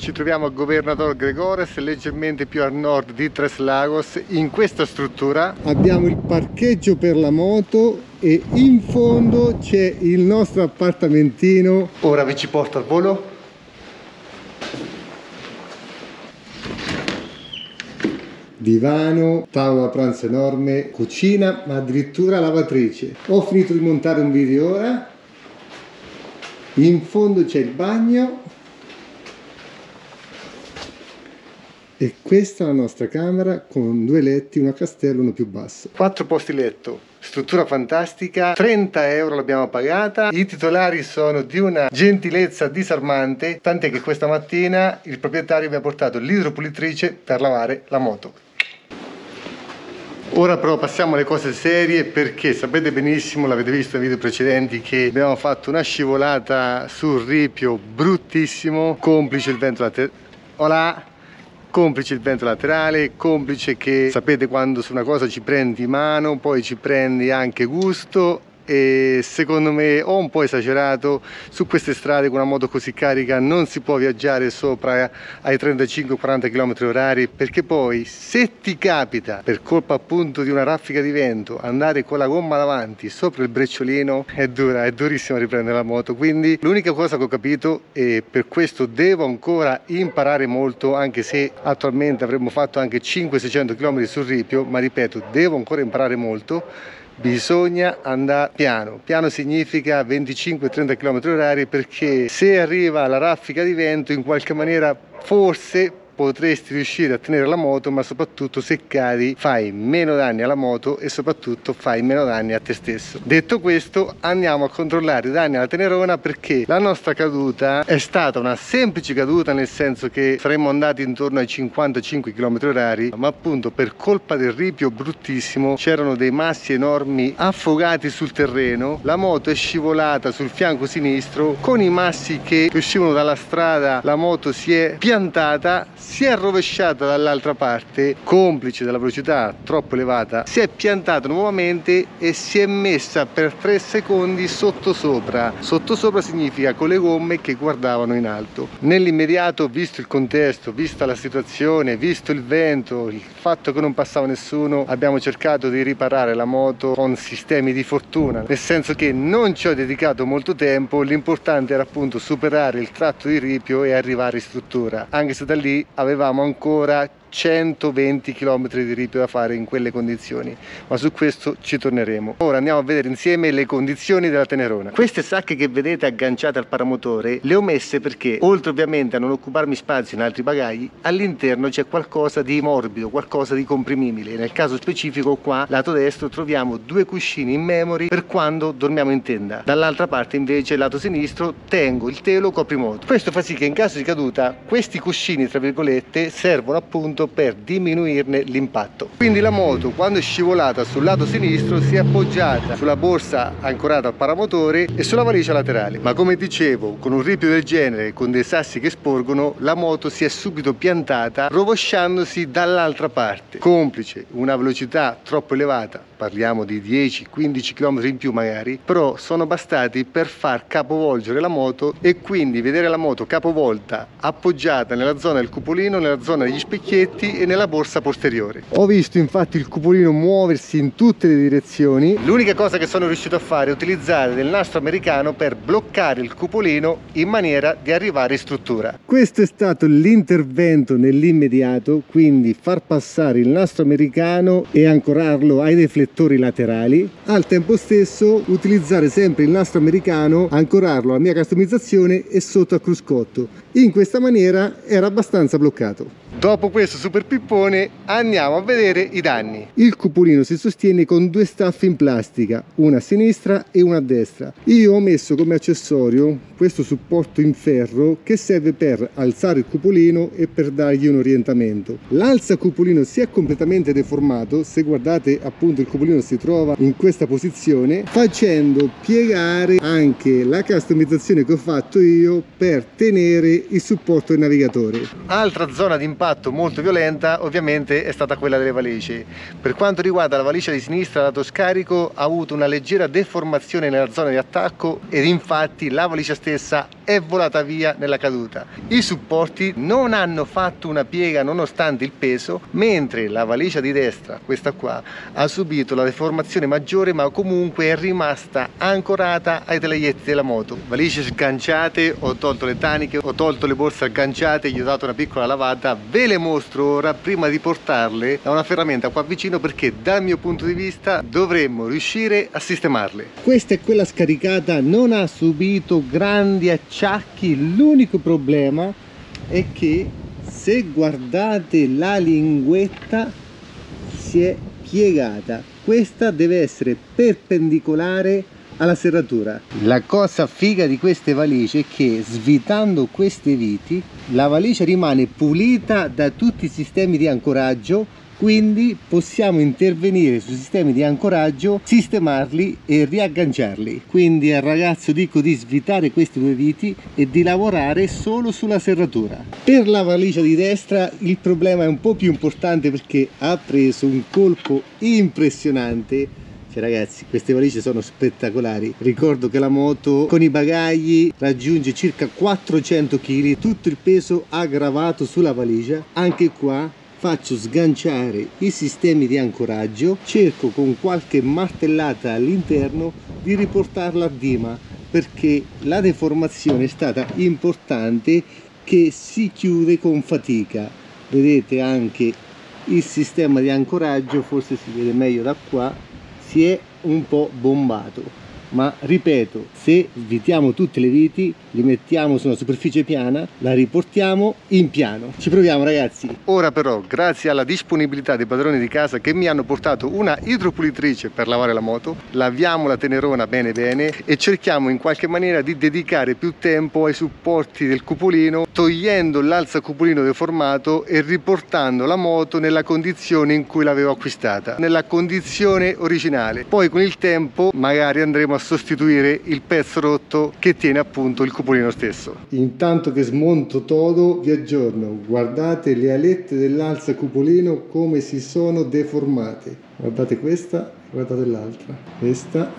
Ci troviamo a Governador Gregores, leggermente più a nord di Tres Lagos. In questa struttura abbiamo il parcheggio per la moto e in fondo c'è il nostro appartamentino. Ora vi ci porto al volo. Divano, tavola pranzo enorme, cucina, ma addirittura lavatrice. Ho finito di montare un video ora. In fondo c'è il bagno. E questa è la nostra camera con 2 letti, uno a castello e uno più basso. 4 posti letto. Struttura fantastica, 30 euro l'abbiamo pagata. I titolari sono di una gentilezza disarmante, tant'è che questa mattina il proprietario mi ha portato l'idropulitrice per lavare la moto. Ora però passiamo alle cose serie, perché sapete benissimo, l'avete visto nei video precedenti, che abbiamo fatto una scivolata sul ripio bruttissimo, complice il vento laterale. Complice il vento laterale, complice che sapete quando su una cosa ci prendi mano, poi ci prendi anche gusto. E secondo me ho un po' esagerato. Su queste strade con una moto così carica non si può viaggiare sopra ai 35-40 km/h, perché poi se ti capita, per colpa appunto di una raffica di vento, andare con la gomma davanti sopra il brecciolino, è dura, è durissimo riprendere la moto. Quindi l'unica cosa che ho capito, e per questo devo ancora imparare molto, anche se attualmente avremmo fatto anche 500-600 km sul ripio, ma ripeto, devo ancora imparare molto. Bisogna andare piano. Piano significa 25-30 km/h, perché se arriva la raffica di vento in qualche maniera forse potresti riuscire a tenere la moto, ma soprattutto se cadi fai meno danni alla moto e soprattutto fai meno danni a te stesso. Detto questo, andiamo a controllare i danni alla Tenerona, perché la nostra caduta è stata una semplice caduta, nel senso che saremmo andati intorno ai 55 km/h, ma appunto per colpa del ripio bruttissimo c'erano dei massi enormi affogati sul terreno. La moto è scivolata sul fianco sinistro, con i massi che uscivano dalla strada la moto si è piantata, si è rovesciata dall'altra parte, complice della velocità troppo elevata, si è piantata nuovamente e si è messa per 3 secondi sottosopra. Sottosopra significa con le gomme che guardavano in alto. Nell'immediato, visto il contesto, vista la situazione, visto il vento, il fatto che non passava nessuno, abbiamo cercato di riparare la moto con sistemi di fortuna, nel senso che non ci ho dedicato molto tempo. L'importante era appunto superare il tratto di ripio e arrivare in struttura, anche se da lì avevamo ancora 120 km di ripio da fare in quelle condizioni, ma su questo ci torneremo. Ora andiamo a vedere insieme le condizioni della Tenerona. Queste sacche che vedete agganciate al paramotore le ho messe perché, oltre ovviamente a non occuparmi spazio in altri bagagli, all'interno c'è qualcosa di morbido, qualcosa di comprimibile. Nel caso specifico qua, lato destro, troviamo 2 cuscini in memory per quando dormiamo in tenda. Dall'altra parte invece, lato sinistro, tengo il telo coprimoto. Questo fa sì che in caso di caduta questi cuscini, tra virgolette, servono appunto per diminuirne l'impatto. Quindi la moto, quando è scivolata sul lato sinistro, si è appoggiata sulla borsa ancorata al paramotore e sulla valigia laterale, ma come dicevo, con un ripio del genere, con dei sassi che sporgono, la moto si è subito piantata rovesciandosi dall'altra parte, complice una velocità troppo elevata. Parliamo di 10-15 km in più magari, però sono bastati per far capovolgere la moto e quindi vedere la moto capovolta appoggiata nella zona del cupolino, nella zona degli specchietti e nella borsa posteriore. Ho visto infatti il cupolino muoversi in tutte le direzioni. L'unica cosa che sono riuscito a fare è utilizzare del nastro americano per bloccare il cupolino in maniera di arrivare in struttura. Questo è stato l'intervento nell'immediato, quindi far passare il nastro americano e ancorarlo ai riflettori laterali, al tempo stesso utilizzare sempre il nastro americano, ancorarlo alla mia customizzazione e sotto al cruscotto. In questa maniera era abbastanza bloccato. Dopo questo super pippone andiamo a vedere i danni. Il cupolino si sostiene con 2 staffe in plastica, una a sinistra e una a destra. Io ho messo come accessorio questo supporto in ferro che serve per alzare il cupolino e per dargli un orientamento. L'alza cupolino si è completamente deformato, se guardate appunto il cupolino si trova in questa posizione, facendo piegare anche la customizzazione che ho fatto io per tenere il supporto del navigatore. Altra zona di impatto molto violenta ovviamente è stata quella delle valigie. Per quanto riguarda la valigia di sinistra, lato scarico, ha avuto una leggera deformazione nella zona di attacco ed infatti la valigia stessa è volata via nella caduta. I supporti non hanno fatto una piega nonostante il peso, mentre la valigia di destra, questa qua, ha subito la deformazione maggiore, ma comunque è rimasta ancorata ai telaietti della moto. Valigie sganciate, ho tolto le taniche, ho tolto le borse agganciate, gli ho dato una piccola lavata. Ve le mostro ora prima di portarle da una ferramenta qua vicino, perché dal mio punto di vista dovremmo riuscire a sistemarle. Questa è quella scaricata, non ha subito grandi acciacchi. L'unico problema è che se guardate la linguetta si è piegata. Questa deve essere perpendicolare alla serratura. La cosa figa di queste valigie è che svitando queste viti la valigia rimane pulita da tutti i sistemi di ancoraggio, quindi possiamo intervenire sui sistemi di ancoraggio, sistemarli e riagganciarli. Quindi al ragazzo dico di svitare questi due viti e di lavorare solo sulla serratura. Per la valigia di destra il problema è un po' più importante, perché ha preso un colpo impressionante. Cioè ragazzi, queste valigie sono spettacolari. Ricordo che la moto con i bagagli raggiunge circa 400 kg, tutto il peso aggravato sulla valigia. Anche qua faccio sganciare i sistemi di ancoraggio, cerco con qualche martellata all'interno di riportarla a dima, perché la deformazione è stata importante, che si chiude con fatica. Vedete anche il sistema di ancoraggio, forse si vede meglio da qua, si è un po' bombato. Ma ripeto, se svitiamo tutte le viti, li mettiamo su una superficie piana, la riportiamo in piano. Ci proviamo ragazzi. Ora però, grazie alla disponibilità dei padroni di casa che mi hanno portato una idropulitrice per lavare la moto, laviamo la tenerona bene bene e cerchiamo in qualche maniera di dedicare più tempo ai supporti del cupolino, togliendo l'alza cupolino deformato e riportando la moto nella condizione in cui l'avevo acquistata, nella condizione originale. Poi con il tempo magari andremo a sostituire il pezzo rotto che tiene appunto il cupolino stesso. Intanto che smonto todo vi aggiorno. Guardate le alette dell'alza cupolino come si sono deformate. Guardate questa, guardate l'altra, questa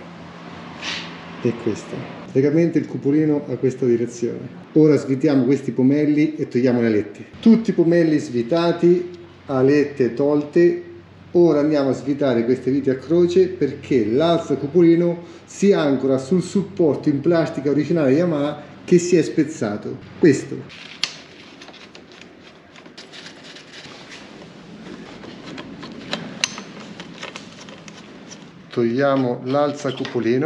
e questa. Praticamente il cupolino ha questa direzione. Ora svitiamo questi pomelli e togliamo le alette. Tutti i pomelli svitati, alette tolte. Ora andiamo a svitare queste viti a croce, perché l'alza cupolino si ancora sul supporto in plastica originale Yamaha che si è spezzato. Questo. Togliamo l'alza cupolino.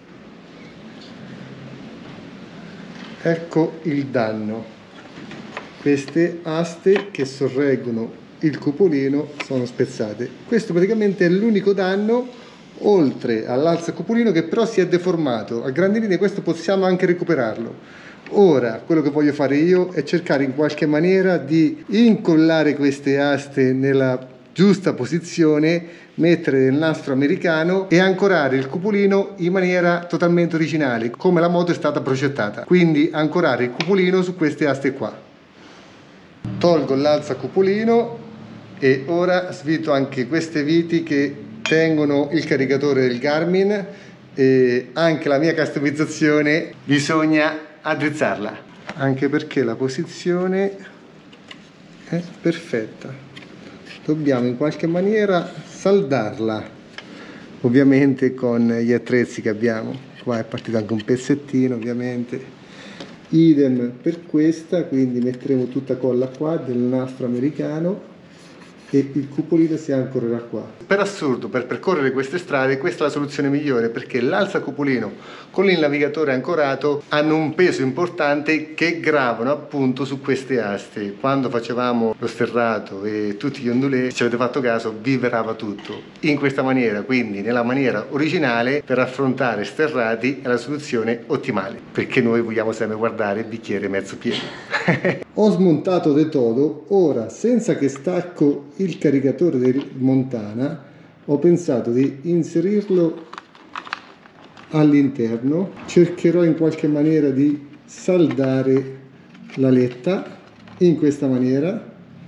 Ecco il danno. Queste aste che sorreggono il cupolino sono spezzate. Questo praticamente è l'unico danno, oltre all'alza cupolino che però si è deformato. A grandi linee questo possiamo anche recuperarlo. Ora quello che voglio fare io è cercare in qualche maniera di incollare queste aste nella giusta posizione, mettere il nastro americano e ancorare il cupolino in maniera totalmente originale, come la moto è stata progettata. Quindi ancorare il cupolino su queste aste qua. Tolgo l'alza cupolino e ora svito anche queste viti che tengono il caricatore del Garmin, e anche la mia customizzazione bisogna addrizzarla, anche perché la posizione è perfetta. Dobbiamo in qualche maniera saldarla, ovviamente con gli attrezzi che abbiamo. Qua è partito anche un pezzettino, ovviamente. Idem per questa, quindi metteremo tutta colla qua del nastro americano e il cupolino si ancorerà qua. Per assurdo, per percorrere queste strade questa è la soluzione migliore, perché l'alza cupolino con il navigatore ancorato hanno un peso importante che gravano appunto su queste aste. Quando facevamo lo sterrato e tutti gli ondulé, se ci avete fatto caso, vi verava tutto in questa maniera, quindi nella maniera originale. Per affrontare sterrati è la soluzione ottimale, perché noi vogliamo sempre guardare il bicchiere mezzo pieno. Ho smontato del todo. Ora, senza che stacco il caricatore del Montana, ho pensato di inserirlo all'interno. Cercherò in qualche maniera di saldare l'aletta in questa maniera.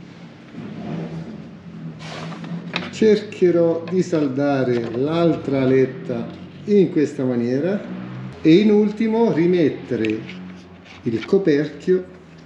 Cercherò di saldare l'altra aletta in questa maniera e in ultimo rimettere il coperchio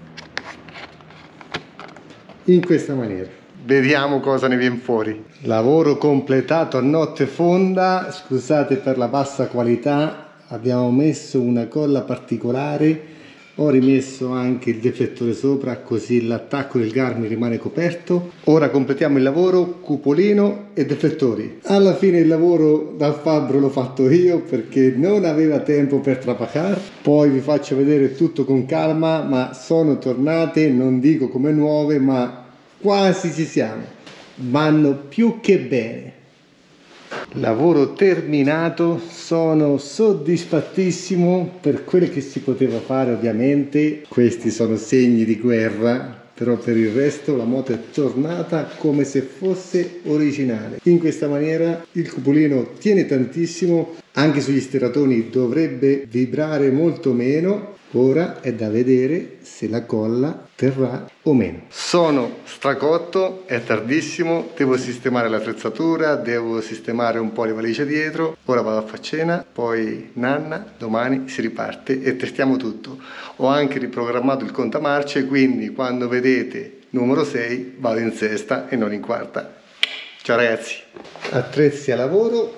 in questa maniera. Vediamo cosa ne viene fuori. Lavoro completato a notte fonda, scusate per la bassa qualità, abbiamo messo una colla particolare, ho rimesso anche il deflettore sopra così l'attacco del Garmin rimane coperto. Ora completiamo il lavoro, cupolino e deflettori. Alla fine il lavoro dal fabbro l'ho fatto io perché non aveva tempo per trapacar. Poi vi faccio vedere tutto con calma, ma sono tornate, non dico come nuove, ma quasi ci siamo. Vanno più che bene. Lavoro terminato, sono soddisfattissimo per quello che si poteva fare. Ovviamente questi sono segni di guerra, però per il resto la moto è tornata come se fosse originale. In questa maniera il cupolino tiene tantissimo, anche sugli sterratoni dovrebbe vibrare molto meno. Ora è da vedere se la colla terrà o meno. Sono stracotto, è tardissimo, devo sistemare l'attrezzatura, devo sistemare un po' le valigie dietro. Ora vado a far cena, poi nanna, domani si riparte e testiamo tutto. Ho anche riprogrammato il contamarce, quindi quando vedete numero 6 vado in sesta e non in quarta. Ciao ragazzi! Attrezzi a lavoro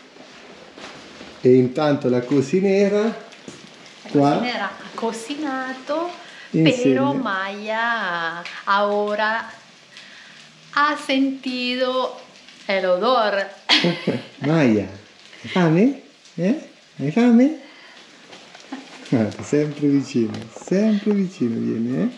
e intanto la cosinera qua ha cocinato, insegna. pero Maya ahora ha sentido el odor. Maya, hai fame? Hai fame? Guarda, sempre vicino vieni,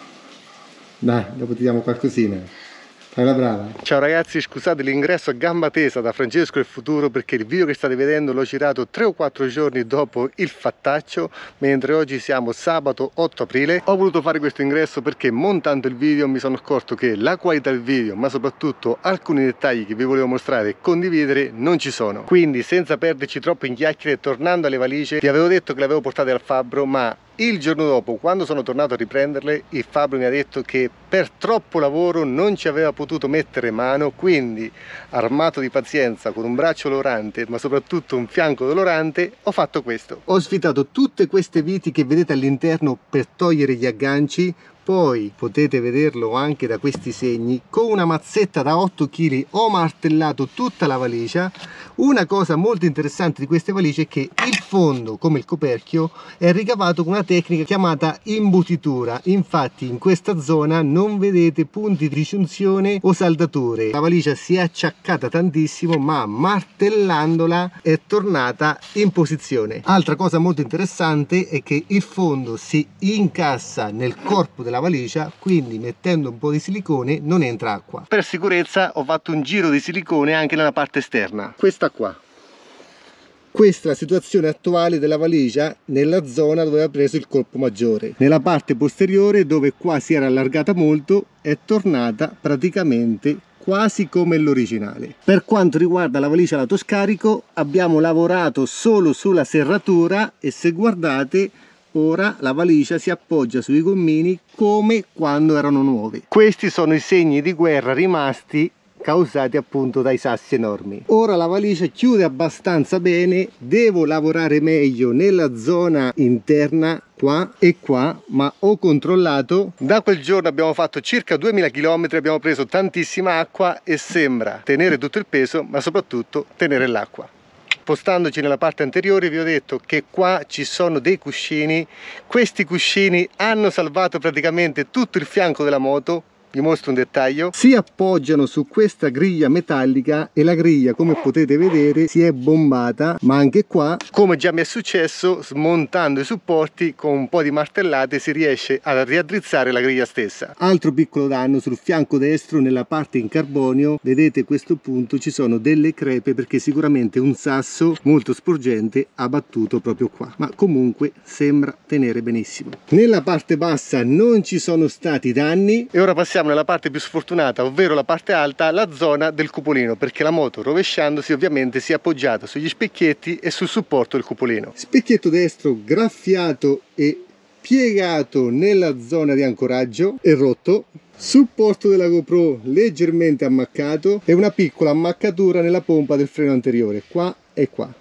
Dai, dopo ti diamo qualcosina. Fai la brava. Ciao ragazzi, scusate l'ingresso a gamba tesa da Francesco del Futuro perché il video che state vedendo l'ho girato 3 o 4 giorni dopo il fattaccio, mentre oggi siamo sabato 8 aprile. Ho voluto fare questo ingresso perché montando il video mi sono accorto che la qualità del video, ma soprattutto alcuni dettagli che vi volevo mostrare e condividere non ci sono. Quindi senza perderci troppo in chiacchiere, tornando alle valigie, vi avevo detto che le avevo portate al fabbro, ma il giorno dopo, quando sono tornato a riprenderle, il fabbro mi ha detto che per troppo lavoro non ci aveva potuto mettere mano, quindi armato di pazienza, con un braccio dolorante ma soprattutto un fianco dolorante, ho fatto questo. Ho sfitato tutte queste viti che vedete all'interno per togliere gli agganci. Poi potete vederlo anche da questi segni, con una mazzetta da 8 kg ho martellato tutta la valigia. Una cosa molto interessante di queste valigie è che il fondo, come il coperchio, è ricavato con una tecnica chiamata imbutitura. Infatti in questa zona non vedete punti di giunzione o saldature. La valigia si è acciaccata tantissimo, ma martellandola è tornata in posizione. Altra cosa molto interessante è che il fondo si incassa nel corpo della valigia, quindi mettendo un po' di silicone non entra acqua. Per sicurezza ho fatto un giro di silicone anche nella parte esterna. Questa qua. Questa è la situazione attuale della valigia nella zona dove ha preso il colpo maggiore. Nella parte posteriore, dove qua si era allargata molto, è tornata praticamente quasi come l'originale. Per quanto riguarda la valigia lato scarico, abbiamo lavorato solo sulla serratura e se guardate ora la valigia si appoggia sui gommini come quando erano nuovi. Questi sono i segni di guerra rimasti causati appunto dai sassi enormi. Ora la valigia chiude abbastanza bene, devo lavorare meglio nella zona interna qua e qua, ma ho controllato. Da quel giorno abbiamo fatto circa 2000 km, abbiamo preso tantissima acqua e sembra tenere tutto il peso, ma soprattutto tenere l'acqua. Spostandoci nella parte anteriore vi ho detto che qua ci sono dei cuscini. Questi cuscini hanno salvato praticamente tutto il fianco della moto. Vi mostro un dettaglio: si appoggiano su questa griglia metallica e la griglia, come potete vedere, si è bombata, ma anche qua, come già mi è successo, smontando i supporti con un po' di martellate si riesce a riaddrizzare la griglia stessa. Altro piccolo danno sul fianco destro, nella parte in carbonio, vedete a questo punto ci sono delle crepe perché sicuramente un sasso molto sporgente ha battuto proprio qua, ma comunque sembra tenere benissimo. Nella parte bassa non ci sono stati danni e ora passiamo nella parte più sfortunata, ovvero la parte alta, la zona del cupolino, perché la moto rovesciandosi ovviamente si è appoggiata sugli specchietti e sul supporto del cupolino. Specchietto destro graffiato e piegato nella zona di ancoraggio e rotto, supporto della GoPro leggermente ammaccato e una piccola ammaccatura nella pompa del freno anteriore, qua e qua.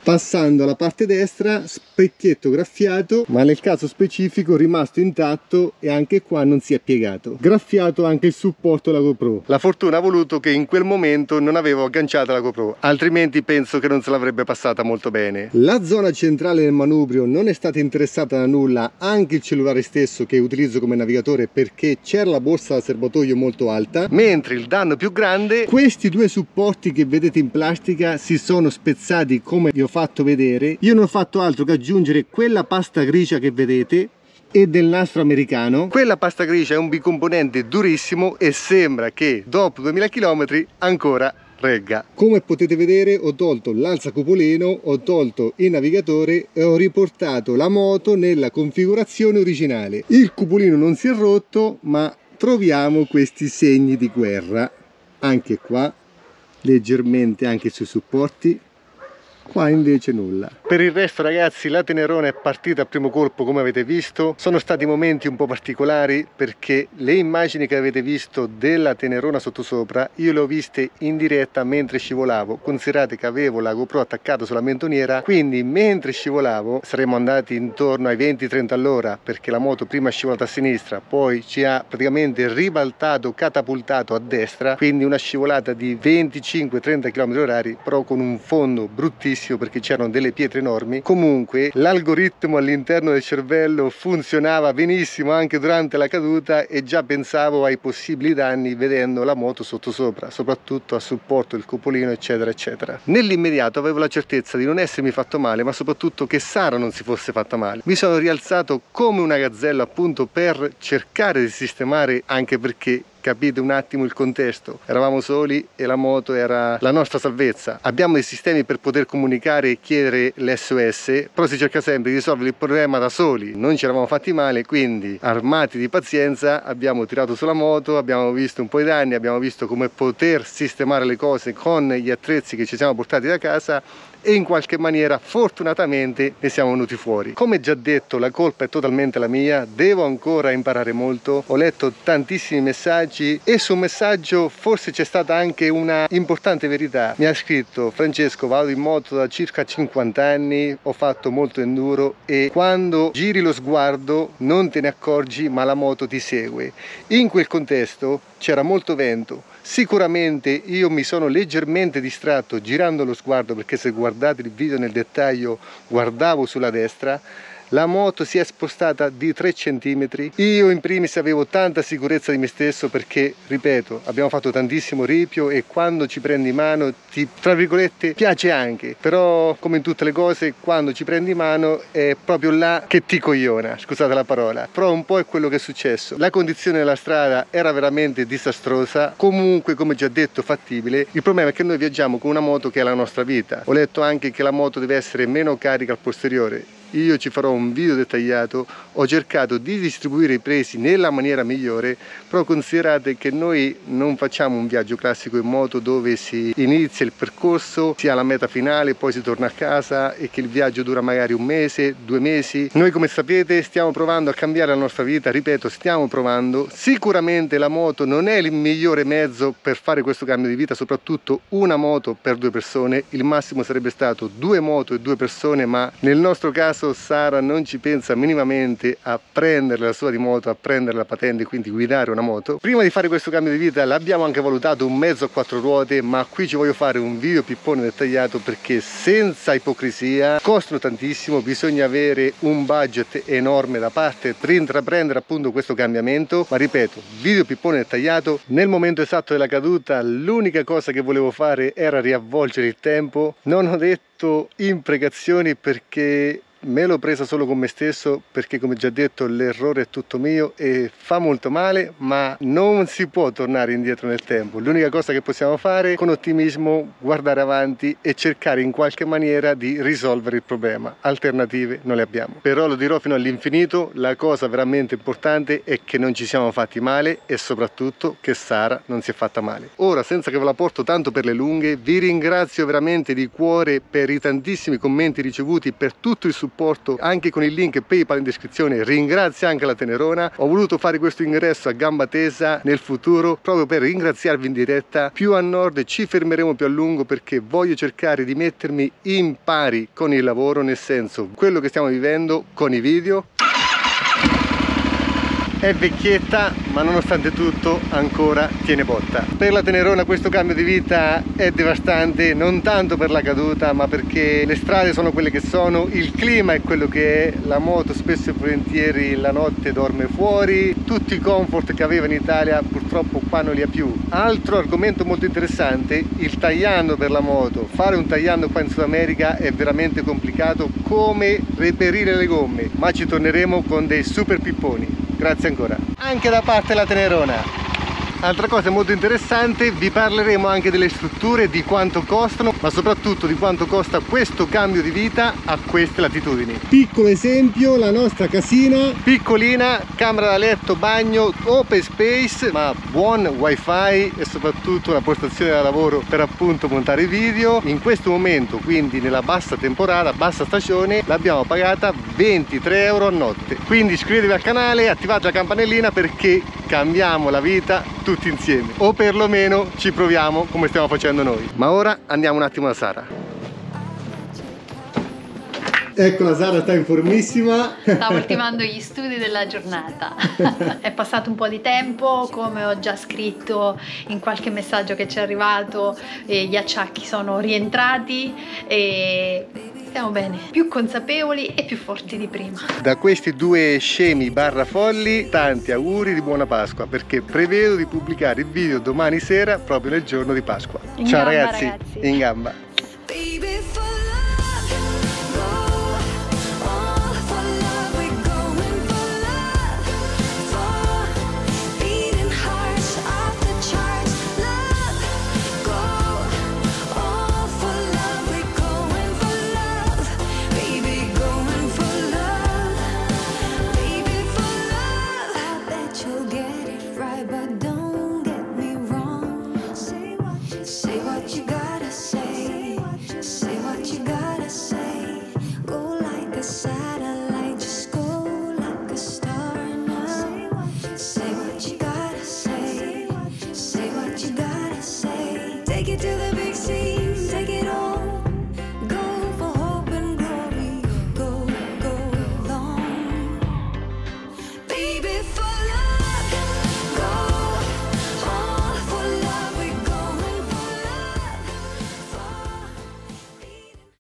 passando alla parte destra, specchietto graffiato, ma nel caso specifico rimasto intatto e anche qua non si è piegato. Graffiato anche il supporto della GoPro. La fortuna ha voluto che in quel momento non avevo agganciata la GoPro, altrimenti penso che non se l'avrebbe passata molto bene. La zona centrale del manubrio non è stata interessata da nulla, anche il cellulare stesso che utilizzo come navigatore, perché c'era la borsa da serbatoio molto alta, mentre il danno più grande, questi due supporti che vedete in plastica si sono spezzati come vi ho fatto vedere. Io non ho fatto altro che aggiungere quella pasta grigia che vedete e del nastro americano. Quella pasta grigia è un bicomponente durissimo e sembra che dopo 2000 km ancora regga. Come potete vedere ho tolto l'alzacupolino, ho tolto il navigatore e ho riportato la moto nella configurazione originale. Il cupolino non si è rotto, ma troviamo questi segni di guerra anche qua, leggermente anche sui supporti. Qua invece nulla. Per il resto ragazzi la Tenerona è partita a primo colpo, come avete visto. Sono stati momenti un po' particolari perché le immagini che avete visto della Tenerona sottosopra io le ho viste in diretta mentre scivolavo. Considerate che avevo la GoPro attaccata sulla mentoniera, quindi mentre scivolavo saremmo andati intorno ai 20-30 all'ora, perché la moto prima è scivolata a sinistra, poi ci ha praticamente ribaltato, catapultato a destra, quindi una scivolata di 25-30 km/h, però con un fondo bruttissimo perché c'erano delle pietre enormi. Comunque l'algoritmo all'interno del cervello funzionava benissimo anche durante la caduta e già pensavo ai possibili danni vedendo la moto sottosopra, soprattutto a supporto del cupolino eccetera eccetera. Nell'immediato avevo la certezza di non essermi fatto male, ma soprattutto che Sara non si fosse fatta male. Mi sono rialzato come una gazzella appunto per cercare di sistemare, anche perché capite un attimo il contesto, eravamo soli e la moto era la nostra salvezza. Abbiamo dei sistemi per poter comunicare e chiedere l'SOS, però si cerca sempre di risolvere il problema da soli. Non ci eravamo fatti male, quindi armati di pazienza abbiamo tirato sulla moto, abbiamo visto un po' i danni, abbiamo visto come poter sistemare le cose con gli attrezzi che ci siamo portati da casa e in qualche maniera fortunatamente ne siamo venuti fuori. Come già detto, la colpa è totalmente la mia, devo ancora imparare molto, ho letto tantissimi messaggi e su un messaggio forse c'è stata anche una importante verità. Mi ha scritto: Francesco, vado in moto da circa 50 anni, ho fatto molto enduro e quando giri lo sguardo non te ne accorgi ma la moto ti segue. In quel contesto c'era molto vento. Sicuramente io mi sono leggermente distratto girando lo sguardo, perché se guardate il video nel dettaglio guardavo sulla destra. La moto si è spostata di 3 cm. Io in primis avevo tanta sicurezza di me stesso perché, ripeto, abbiamo fatto tantissimo ripio e quando ci prendi in mano ti, tra virgolette, piace anche. Però, come in tutte le cose, quando ci prendi in mano è proprio là che ti cogliona, scusate la parola. Però un po' è quello che è successo. La condizione della strada era veramente disastrosa, comunque come già detto fattibile. Il problema è che noi viaggiamo con una moto che è la nostra vita. Ho letto anche che la moto deve essere meno carica al posteriore. Io ci farò un video dettagliato, ho cercato di distribuire i pesi nella maniera migliore, però considerate che noi non facciamo un viaggio classico in moto dove si inizia il percorso, si ha la meta finale, poi si torna a casa e che il viaggio dura magari un mese, 2 mesi. Noi, come sapete, stiamo provando a cambiare la nostra vita, ripeto, stiamo provando. Sicuramente la moto non è il migliore mezzo per fare questo cambio di vita, soprattutto una moto per 2 persone, il massimo sarebbe stato 2 moto e 2 persone, ma nel nostro caso Sara non ci pensa minimamente a prendere la sua di moto, a prendere la patente, quindi guidare una moto. Prima di fare questo cambio di vita l'abbiamo anche valutato un mezzo a 4 ruote, ma qui ci voglio fare un video pippone dettagliato perché senza ipocrisia costano tantissimo, bisogna avere un budget enorme da parte per intraprendere appunto questo cambiamento. Ma ripeto, video pippone dettagliato. Nel momento esatto della caduta l'unica cosa che volevo fare era riavvolgere il tempo. Non ho detto imprecazioni perché me l'ho presa solo con me stesso, perché come già detto l'errore è tutto mio e fa molto male, ma non si può tornare indietro nel tempo. L'unica cosa che possiamo fare con ottimismo, guardare avanti e cercare in qualche maniera di risolvere il problema. Alternative non le abbiamo. Però lo dirò fino all'infinito, la cosa veramente importante è che non ci siamo fatti male e soprattutto che Sara non si è fatta male. Ora, senza che ve la porto tanto per le lunghe, vi ringrazio veramente di cuore per i tantissimi commenti ricevuti, per tutto il supporto supporto anche con il link PayPal in descrizione. Ringrazio anche la Tenerona. Ho voluto fare questo ingresso a gamba tesa nel futuro proprio per ringraziarvi in diretta. Più a nord ci fermeremo più a lungo perché voglio cercare di mettermi in pari con il lavoro, nel senso quello che stiamo vivendo con i video. È vecchietta, ma nonostante tutto ancora tiene botta. Per la Tenerona questo cambio di vita è devastante, non tanto per la caduta, ma perché le strade sono quelle che sono, il clima è quello che è, la moto spesso e volentieri la notte dorme fuori, tutti i comfort che aveva in Italia purtroppo qua non li ha più. Altro argomento molto interessante, il tagliando per la moto. Fare un tagliando qua in Sud America è veramente complicato, come reperire le gomme, ma ci torneremo con dei super pipponi. Grazie ancora. Anche da parte della Tenerona. Altra cosa molto interessante, vi parleremo anche delle strutture, di quanto costano, ma soprattutto di quanto costa questo cambio di vita a queste latitudini. Piccolo esempio, la nostra casina, piccolina, camera da letto, bagno, open space, ma buon wifi e soprattutto una postazione da lavoro per appunto montare i video. In questo momento, quindi nella bassa temporada, bassa stagione, l'abbiamo pagata 23 euro a notte. Quindi iscrivetevi al canale, attivate la campanellina perché cambiamo la vita tutti insieme, o perlomeno ci proviamo come stiamo facendo noi. Ma ora andiamo un attimo da Sara. Ecco, la Sara sta informissima. Stavo ultimando gli studi della giornata. È passato un po' di tempo, come ho già scritto in qualche messaggio che ci è arrivato, gli acciacchi sono rientrati e stiamo bene, più consapevoli e più forti di prima. Da questi due scemi barra folli, tanti auguri di buona Pasqua, perché prevedo di pubblicare il video domani sera proprio nel giorno di Pasqua. In Ciao gamba, ragazzi, in gamba.